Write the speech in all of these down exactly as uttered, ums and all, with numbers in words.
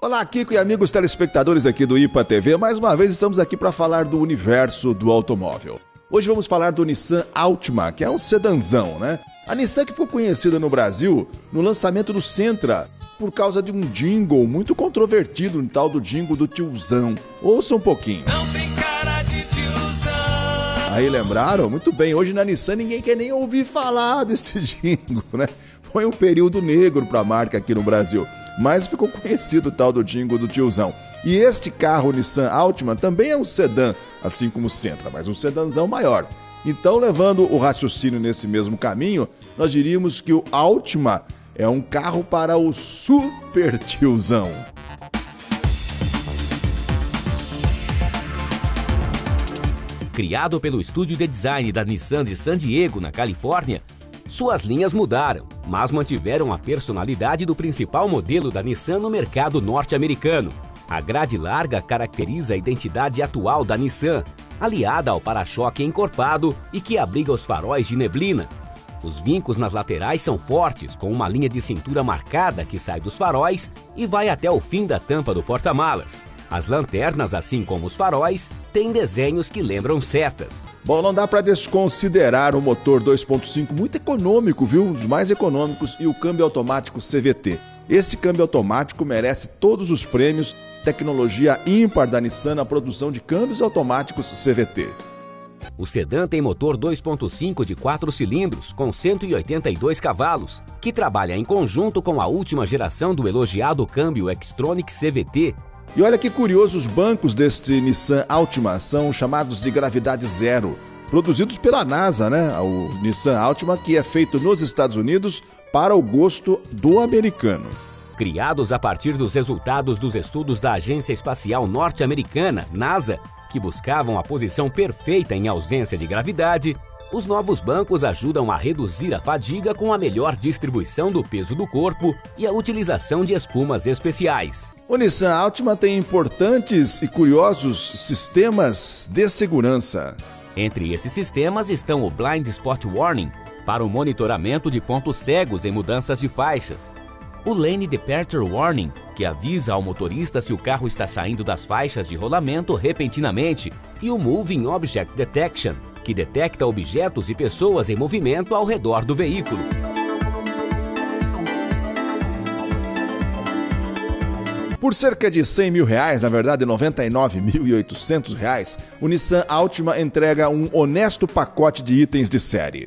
Olá, Kiko e amigos telespectadores aqui do I P A T V. Mais uma vez estamos aqui para falar do universo do automóvel. Hoje vamos falar do Nissan Altima, que é um sedanzão, né? A Nissan que ficou conhecida no Brasil no lançamento do Sentra por causa de um jingle muito controvertido, um tal do jingle do tiozão. Ouça um pouquinho. Não tem cara de tiozão. Aí lembraram? Muito bem, hoje na Nissan ninguém quer nem ouvir falar desse jingle, né? Foi um período negro para a marca aqui no Brasil, mas ficou conhecido o tal do jingle do tiozão. E este carro Nissan Altima também é um sedã, assim como o Sentra, mas um sedanzão maior. Então, levando o raciocínio nesse mesmo caminho, nós diríamos que o Altima é um carro para o super tiozão. Criado pelo estúdio de design da Nissan de San Diego, na Califórnia, suas linhas mudaram, mas mantiveram a personalidade do principal modelo da Nissan no mercado norte-americano. A grade larga caracteriza a identidade atual da Nissan, aliada ao para-choque encorpado e que abriga os faróis de neblina. Os vincos nas laterais são fortes, com uma linha de cintura marcada que sai dos faróis e vai até o fim da tampa do porta-malas. As lanternas, assim como os faróis, têm desenhos que lembram setas. Bom, não dá para desconsiderar o motor dois ponto cinco, muito econômico, viu? Um dos mais econômicos, e o câmbio automático C V T. Este câmbio automático merece todos os prêmios, tecnologia ímpar da Nissan na produção de câmbios automáticos C V T. O sedã tem motor dois ponto cinco de quatro cilindros, com cento e oitenta e dois cavalos, que trabalha em conjunto com a última geração do elogiado câmbio Xtronic C V T. E olha que curioso, os bancos deste Nissan Altima são chamados de gravidade zero, produzidos pela NASA, né? O Nissan Altima, que é feito nos Estados Unidos para o gosto do americano. Criados a partir dos resultados dos estudos da Agência Espacial Norte-Americana, NASA, que buscavam a posição perfeita em ausência de gravidade, os novos bancos ajudam a reduzir a fadiga com a melhor distribuição do peso do corpo e a utilização de espumas especiais. O Nissan Altima tem importantes e curiosos sistemas de segurança. Entre esses sistemas estão o Blind Spot Warning, para o monitoramento de pontos cegos em mudanças de faixas, o Lane Departure Warning, que avisa ao motorista se o carro está saindo das faixas de rolamento repentinamente, e o Moving Object Detection, que detecta objetos e pessoas em movimento ao redor do veículo. Por cerca de cem mil reais, na verdade noventa e nove mil e oitocentos reais, o Nissan Altima entrega um honesto pacote de itens de série.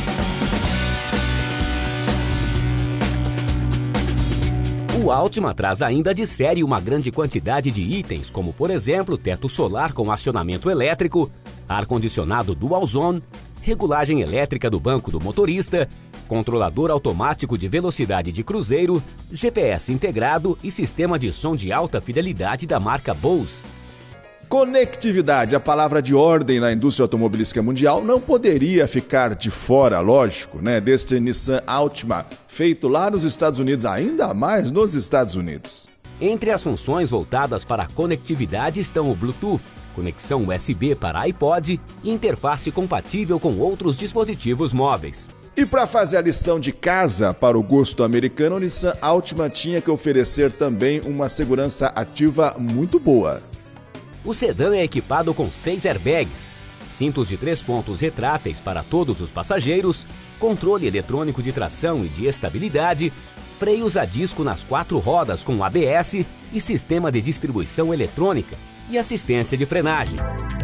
O Altima traz ainda de série uma grande quantidade de itens, como por exemplo, teto solar com acionamento elétrico, ar-condicionado Dual Zone, regulagem elétrica do banco do motorista, controlador automático de velocidade de cruzeiro, G P S integrado e sistema de som de alta fidelidade da marca Bose. Conectividade, a palavra de ordem na indústria automobilística mundial, não poderia ficar de fora, lógico, né, deste Nissan Altima, feito lá nos Estados Unidos, ainda mais nos Estados Unidos. Entre as funções voltadas para a conectividade estão o Bluetooth, conexão U S B para iPod e interface compatível com outros dispositivos móveis. E para fazer a lição de casa para o gosto americano, o Nissan Altima tinha que oferecer também uma segurança ativa muito boa. O sedã é equipado com seis airbags, cintos de três pontos retráteis para todos os passageiros, controle eletrônico de tração e de estabilidade, freios a disco nas quatro rodas com A B S e sistema de distribuição eletrônica e assistência de frenagem.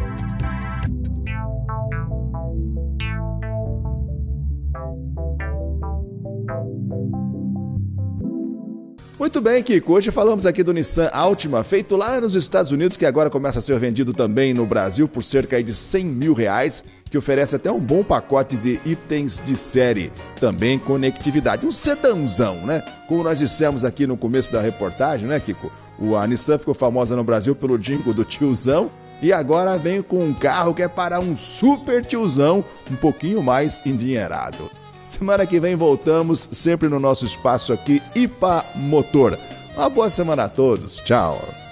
Muito bem, Kiko. Hoje falamos aqui do Nissan Altima, feito lá nos Estados Unidos, que agora começa a ser vendido também no Brasil por cerca de cem mil reais, que oferece até um bom pacote de itens de série. Também conectividade. Um sedãozão, né? Como nós dissemos aqui no começo da reportagem, né, Kiko? O, a Nissan ficou famosa no Brasil pelo jingle do tiozão e agora vem com um carro que é para um super tiozão um pouquinho mais endinheirado. Semana que vem voltamos, sempre no nosso espaço aqui, I P A Motor. Uma boa semana a todos. Tchau.